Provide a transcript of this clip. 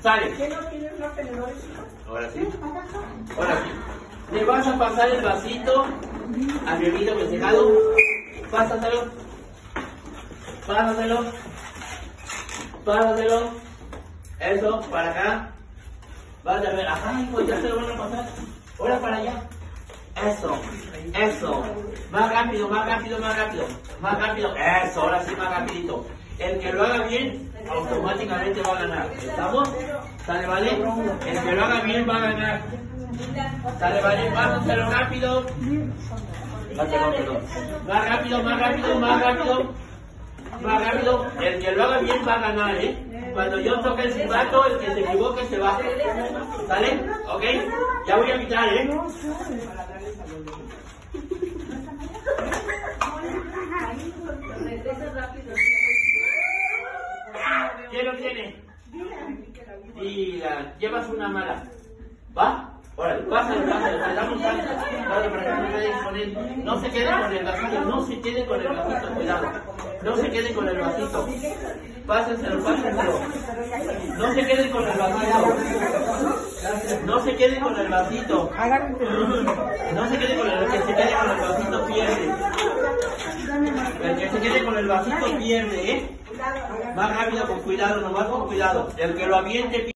Sale. ¿Qué no tiene unos tenedores? Ahora sí. Ahora sí. Le vas a pasar el vasito a mi amiguito festejado. Pásaselo. Pásaselo. Pásaselo. Eso, para acá. Vas a ver, ajá, hijo, ya se lo van a pasar. Ahora para allá. Eso, eso. Más rápido, más rápido, más rápido. Más rápido. Eso, ahora sí, más rapidito. El que lo haga bien, automáticamente va a ganar. ¿Estamos? ¿Sale, vale? El que lo haga bien va a ganar. ¿Sale, vale? Pásaselo rápido. Más rápido, más rápido, más rápido. Más rápido. El que lo haga bien va a ganar, ¿eh? Cuando yo toque el silbato, el que se equivoque se va. ¿Sale? ¿Ok? Ya voy a quitar, ¿eh? ¿Quién lo tiene? Y llevas una mala. ¿Va? Órale, pásale, pásale, le damos chance. Vale, para que no se disponer. No se quede con el vasito, no se quede con el vasito, cuidado. No se quede con el vasito. Pásenselo, pásenselo. No se quede con el vasito. No se quede con el vasito. No se quede con el que se quede con el vasito pierde. El que se quede con el vasito pierde, ¿eh? Más rápido, con cuidado, nomás con cuidado. El que lo aviente